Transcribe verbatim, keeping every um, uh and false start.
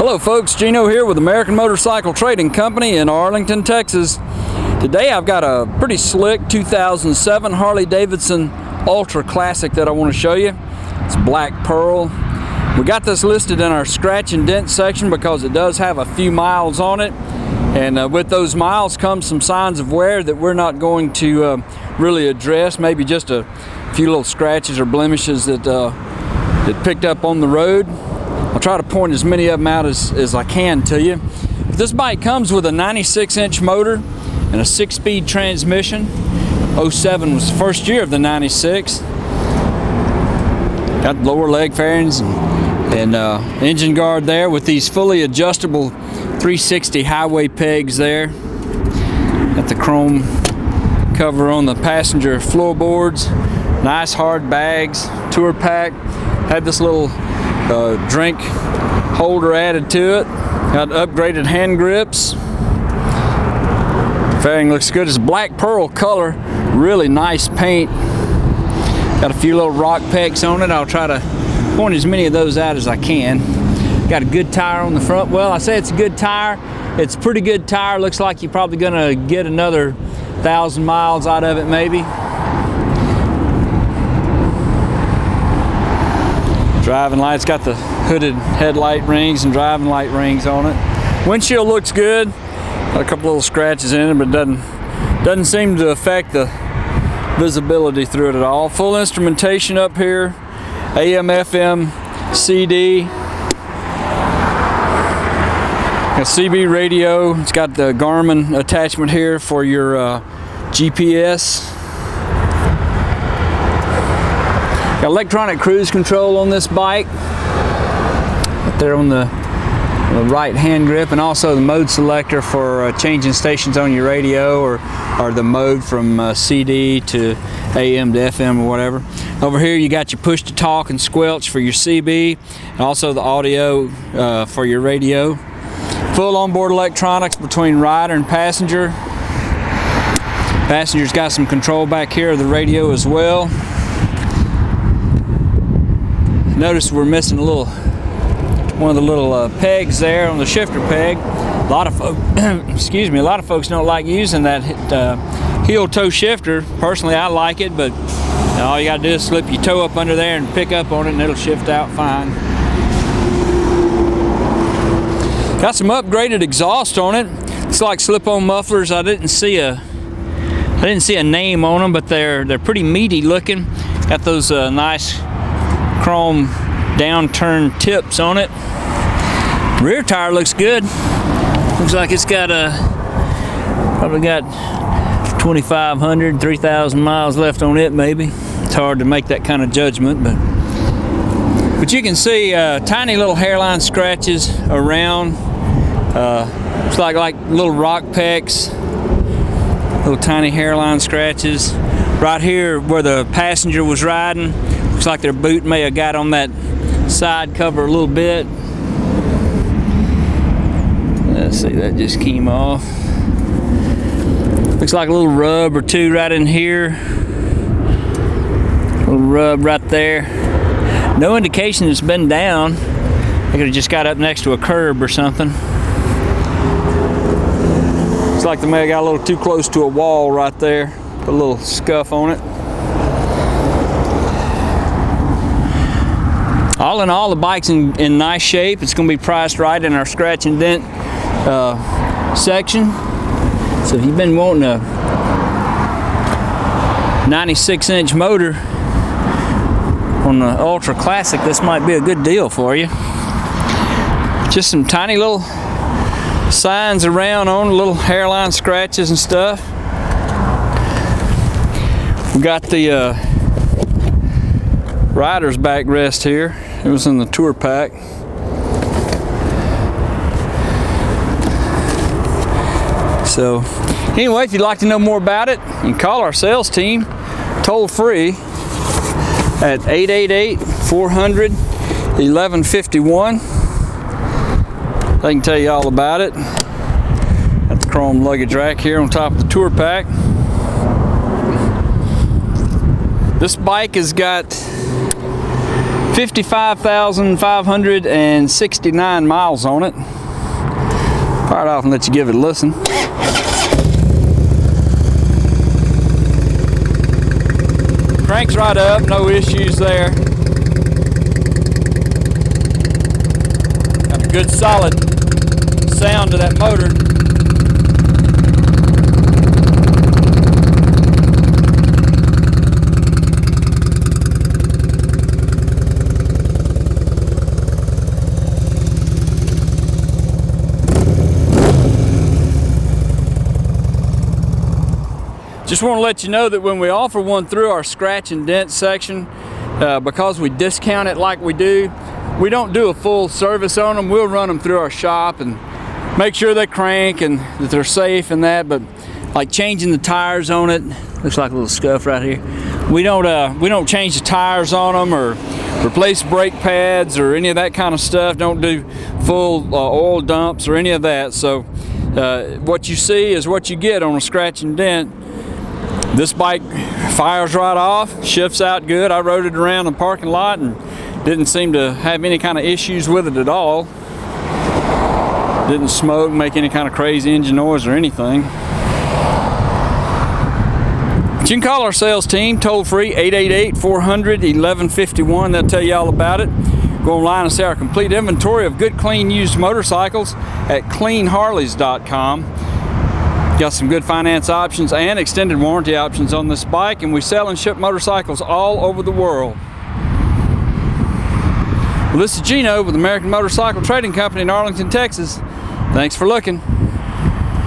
Hello folks, Gino here with American Motorcycle Trading Company in Arlington, Texas. Today I've got a pretty slick two thousand seven Harley-Davidson Ultra Classic that I want to show you. It's black pearl. We got this listed in our scratch and dent section because it does have a few miles on it, and uh, with those miles comes some signs of wear that we're not going to uh, really address. Maybe just a few little scratches or blemishes that uh, that picked up on the road. I'll try to point as many of them out as, as I can to you. But this bike comes with a ninety-six inch motor and a six speed transmission. oh seven was the first year of the ninety-six. Got lower leg fairings and, and uh, engine guard there with these fully adjustable three sixty highway pegs there. Got the chrome cover on the passenger floorboards. Nice hard bags, tour pack. Had this little uh, drink holder added to it. Got upgraded hand grips. Fairing looks good. It's black pearl color. Really nice paint. Got a few little rock pecks on it. I'll try to point as many of those out as I can. Got a good tire on the front. Well, I say it's a good tire. It's a pretty good tire. Looks like you're probably gonna get another thousand miles out of it maybe. Driving lights, got the hooded headlight rings and driving light rings on it. Windshield looks good. Got a couple little scratches in it, but doesn't doesn't seem to affect the visibility through it at all. Full instrumentation up here, A M F M C D. A C B radio. It's got the Garmin attachment here for your uh, G P S. Got electronic cruise control on this bike. Up there on the, the right hand grip, and also the mode selector for uh, changing stations on your radio, or, or the mode from uh, C D to A M to F M or whatever. Over here you got your push to talk and squelch for your C B, and also the audio uh, for your radio. Full onboard electronics between rider and passenger. Passenger's got some control back here of the radio as well. Notice we're missing a little, one of the little uh, pegs there on the shifter peg. A lot of folks, excuse me, a lot of folks don't like using that uh, heel toe shifter. Personally, I like it, but you know, all you gotta do is slip your toe up under there and pick up on it, and it'll shift out fine. Got some upgraded exhaust on it. It's like slip-on mufflers. I didn't see a, I didn't see a name on them, but they're they're pretty meaty looking. Got those uh, nice chrome down-turned tips on it. Rear tire looks good. Looks like it's got a probably got twenty-five hundred, three thousand miles left on it maybe. It's hard to make that kind of judgment, but but you can see uh, tiny little hairline scratches around. Uh, it's like like little rock pecks, little tiny hairline scratches. Right here where the passenger was riding, looks like their boot may have got on that side cover a little bit. Let's see, that just came off. Looks like a little rub or two right in here. A little rub right there. No indication it's been down. I could have just got up next to a curb or something. Looks like they may have got a little too close to a wall right there. Put a little scuff on it. All in all, the bike's in, in nice shape. It's going to be priced right in our scratch and dent uh, section. So if you've been wanting a ninety-six inch motor on the Ultra Classic, this might be a good deal for you. Just some tiny little signs around on little hairline scratches and stuff. We got the uh, rider's backrest here. It was in the tour pack. So anyway, if you'd like to know more about it, you can call our sales team toll free at eight eight eight, four hundred, eleven fifty-one. They can tell you all about it. Got the chrome luggage rack here on top of the tour pack. This bike has got fifty-five thousand five hundred sixty-nine miles on it. Fire it off and let you give it a listen. Cranks right up, no issues there. Got a good solid sound to that motor. Just want to let you know that when we offer one through our scratch and dent section, uh, because we discount it like we do, we don't do a full service on them. We'll run them through our shop and make sure they crank and that they're safe and that, but like changing the tires on it, looks like a little scuff right here. We don't, uh, we don't change the tires on them or replace brake pads or any of that kind of stuff. Don't do full uh, oil dumps or any of that. So uh, what you see is what you get on a scratch and dent. This bike fires right off, shifts out good. I rode it around the parking lot and didn't seem to have any kind of issues with it at all. Didn't smoke, make any kind of crazy engine noise or anything. But you can call our sales team toll free, eight eight eight, four hundred, eleven fifty-one. They'll tell you all about it. Go online and see our complete inventory of good, clean, used motorcycles at clean harleys dot com. Got some good finance options and extended warranty options on this bike, and we sell and ship motorcycles all over the world. Well, this is Gino with American Motorcycle Trading Company in Arlington, Texas. Thanks for looking.